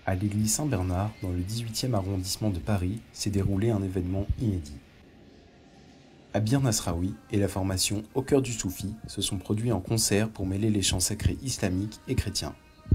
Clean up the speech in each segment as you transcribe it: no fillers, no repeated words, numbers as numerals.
À l'église Saint-Bernard, dans le 18e arrondissement de Paris, s'est déroulé un événement inédit. Abir Nasraoui et la formation Au cœur du Soufi se sont produits en concert pour mêler les chants sacrés islamiques et chrétiens.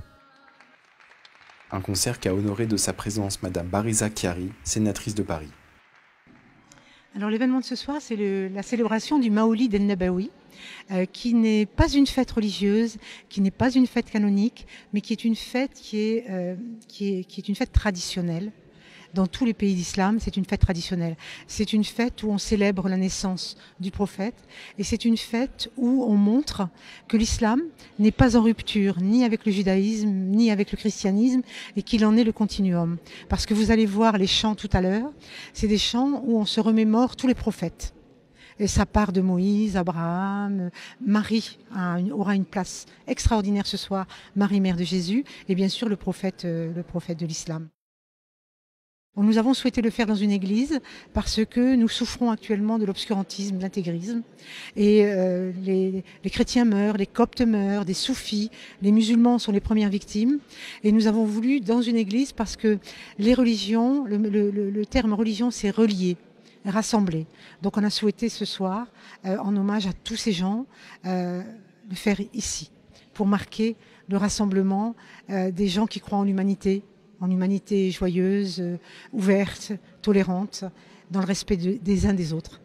Un concert qui a honoré de sa présence Madame Bariza Chiari, sénatrice de Paris. Alors l'événement de ce soir, c'est la célébration du Maoulid el-Nabawi, qui n'est pas une fête religieuse, qui n'est pas une fête canonique, mais qui est une fête qui est une fête traditionnelle. Dans tous les pays d'islam, c'est une fête traditionnelle. C'est une fête où on célèbre la naissance du prophète et c'est une fête où on montre que l'islam n'est pas en rupture ni avec le judaïsme ni avec le christianisme et qu'il en est le continuum. Parce que vous allez voir les chants tout à l'heure, c'est des chants où on se remémore tous les prophètes. Et ça part de Moïse, Abraham, Marie aura une place extraordinaire ce soir, Marie, mère de Jésus, et bien sûr le prophète de l'islam. Nous avons souhaité le faire dans une église parce que nous souffrons actuellement de l'obscurantisme, de l'intégrisme. Et les chrétiens meurent, les coptes meurent, des soufis, les musulmans sont les premières victimes. Et nous avons voulu dans une église parce que les religions, le terme religion, c'est relier, rassembler. Donc on a souhaité ce soir, en hommage à tous ces gens, le faire ici, pour marquer le rassemblement des gens qui croient en humanité joyeuse, ouverte, tolérante, dans le respect des uns des autres.